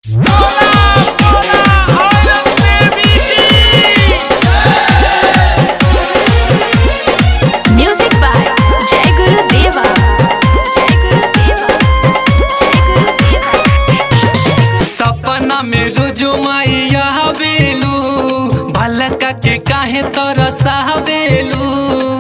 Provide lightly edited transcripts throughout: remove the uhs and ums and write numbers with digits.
Music by जय गुरु देवा। सपना में रोजो मैया बेलू भलका के काहे तरसा बेलू।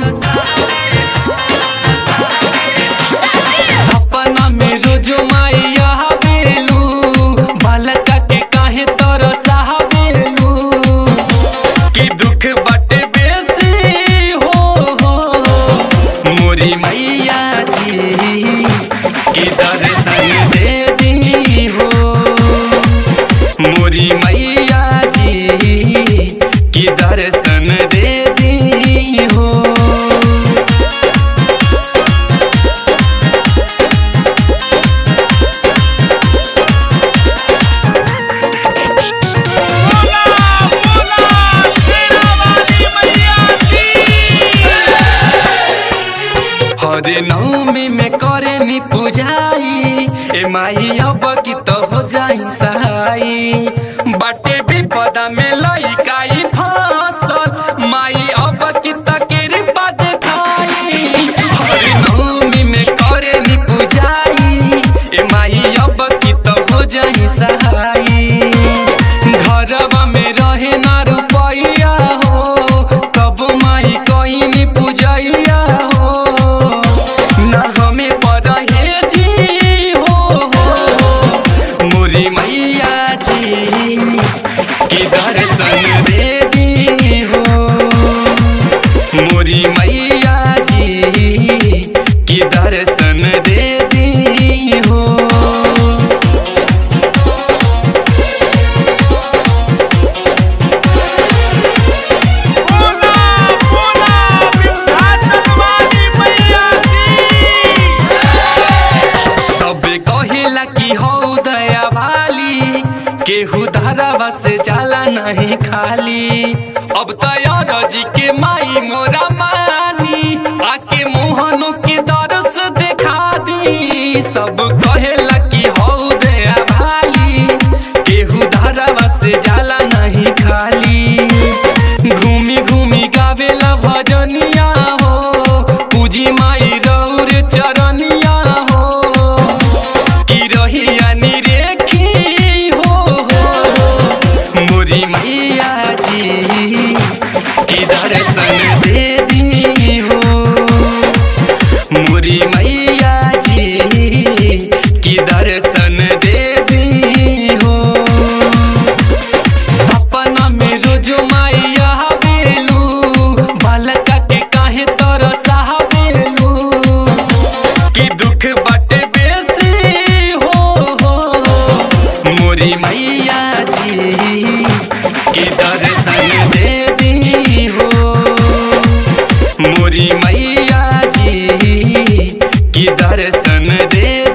सपना में रोजो मैया बेलू भलका के काहे तरसा बेलू। कि दुख बटे बेसी हो मोरी मैया जी कि दर्शन दे दी हो मोरी मैया जी कि दर्शन दे दी हो। हरे नवमी में करे नी पूजाई ए माई अब की तो हो जाई सहाई। बाटे विपदा में लइकाई फसल माई अब की तकेरी बात खाई। हरे नवमी में करे नी पूजाई ए माई अब की तो हो जाई सहाई। घरवा में रहे ना रुपैया हो कब माई कहीं नी पूजैया हो। ना हमें पड़े जी हो मोरी मैया जी कि दर्शन दे दी हो मोरी मैया जी कि दर्शन दे दी हो। कहेला कि हो दया वाली केहू धारावा से जाला नहीं खाली। अब तैयार जी के माई मोरा मानी आके मोहनों के दरस देखा दी। सब कहेला कि हो दया वाली केहू धारावा से जाला नहीं खाली। घूमी घूमी गावेला भजनिया हो पूजी माई रौर चरनिया हो। मोरी मैया जी कि दर्शन दे दी हो मोरी मैया जी कि दर्शन दे दी हो। सपना में रोजो मैया बेलू भलका के काहे तरसा बेलू। कि दुख बटे बेसी हो मोरी मैया जी कि दर्शन दे दी हो मोरी मैया जी कि दर्शन दे